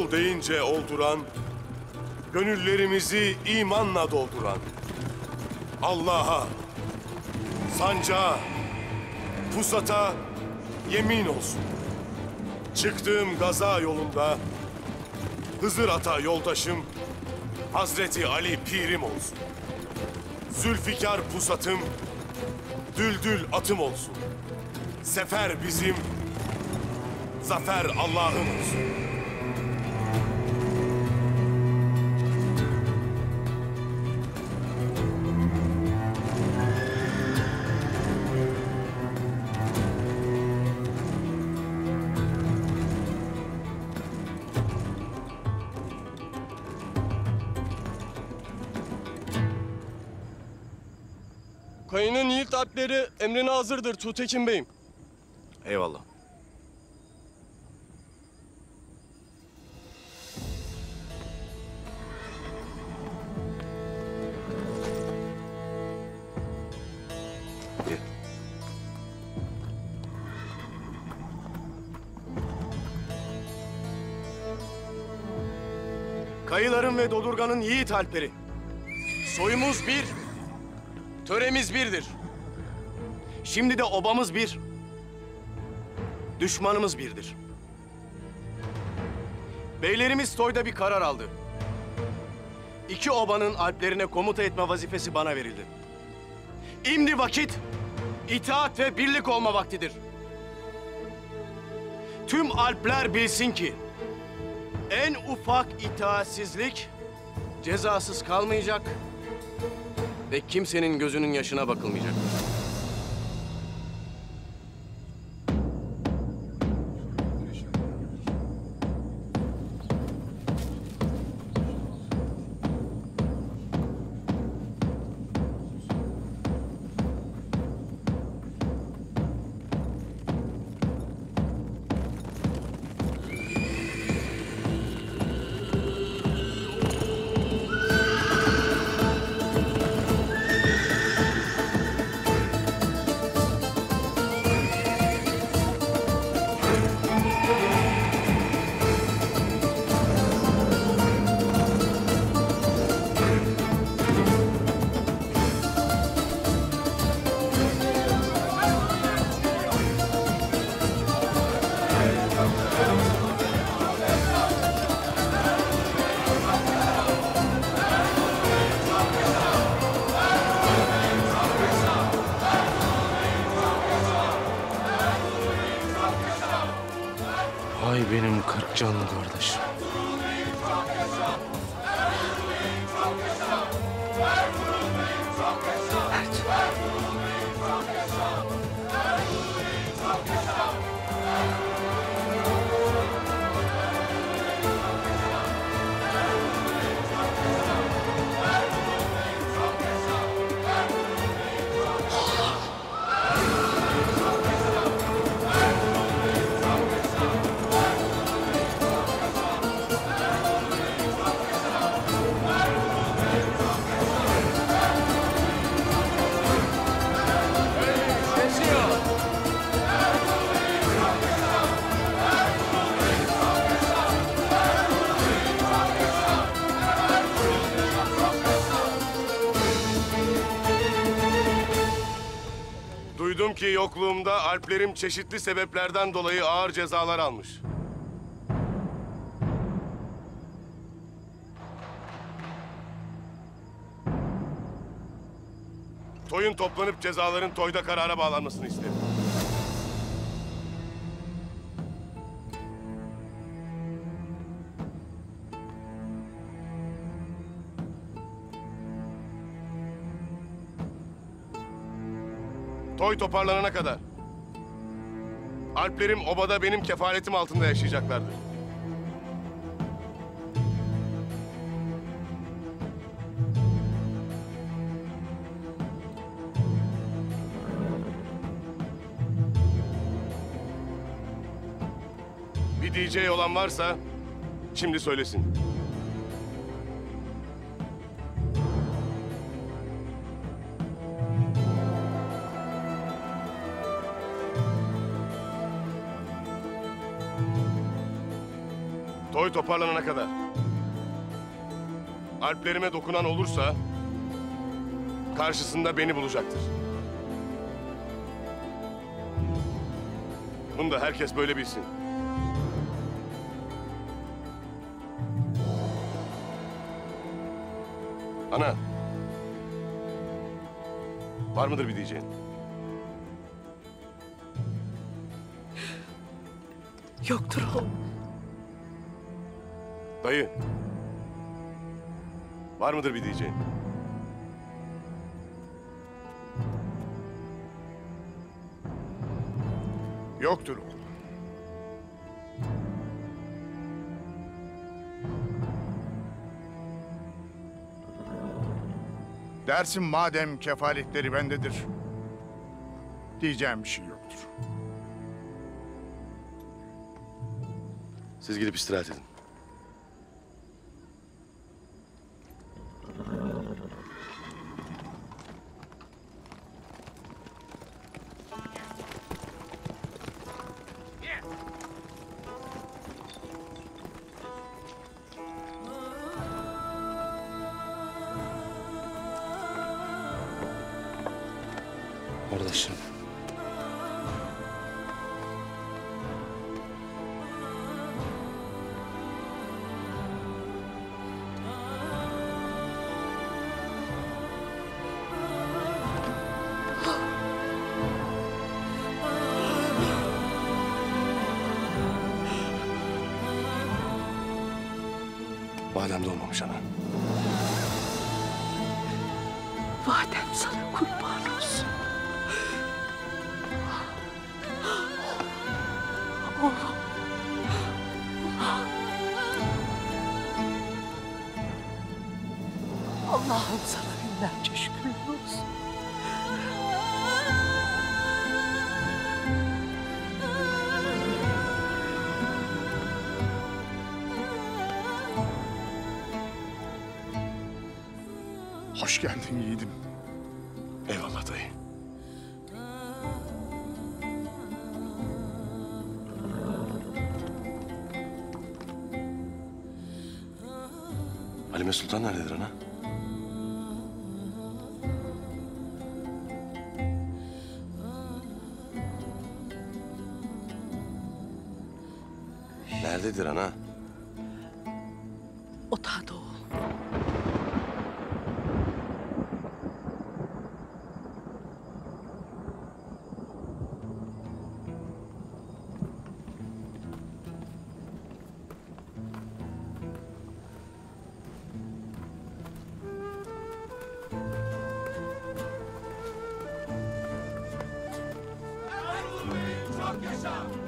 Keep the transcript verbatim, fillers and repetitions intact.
ol deyince olduran, gönüllerimizi imanla dolduran, Allah'a, sancağa, pusata yemin olsun. Çıktığım gaza yolunda Hızır Ata yoldaşım, Hazreti Ali pirim olsun. Zülfikar pusatım, düldül atım olsun. Sefer bizim, zafer Allah'ın olsun. Kayının yiğit alpleri emrine hazırdır Tuğtekin Bey'im. Eyvallah. İyi. Kayıların ve Dodurgan'ın yiğit alpleri. Soyumuz bir, töremiz birdir. Şimdi de obamız bir, düşmanımız birdir. Beylerimiz toyda bir karar aldı. İki obanın alplerine komuta etme vazifesi bana verildi. İmdi vakit, itaat ve birlik olma vaktidir. Tüm alpler bilsin ki, en ufak itaatsizlik cezasız kalmayacak ve kimsenin gözünün yaşına bakılmayacak. Vay benim kırk canlı kardeşim. Duydum ki yokluğumda alplerim çeşitli sebeplerden dolayı ağır cezalar almış. Toyun toplanıp cezaların toyda karara bağlanmasını isterim. Toy toparlanana kadar alplerim obada benim kefaletim altında yaşayacaklardır. Bir diyeceği olan varsa şimdi söylesin. Soy toparlanana kadar. Alplerime dokunan olursa karşısında beni bulacaktır. Bunu da herkes böyle bilsin. Ana. Var mıdır bir diyeceğin? Yoktur oğlum. Dayı. Var mıdır bir diyeceğin? Yoktur oğlum. Dersin madem kefaletleri bendedir. Diyeceğim bir şey yoktur. Siz gidip istirahat edin. Kardeşim. Badem de olmamış ana. Vadem sana kurban olsun. Oğlum. Allah'ım sana binlerce şükürler olsun. Hoş geldin yiğidim. Eyvallah dayı. Halime Sultan nerededir ana? Nerededir ana? Otağda oğlum. Çok yaşa!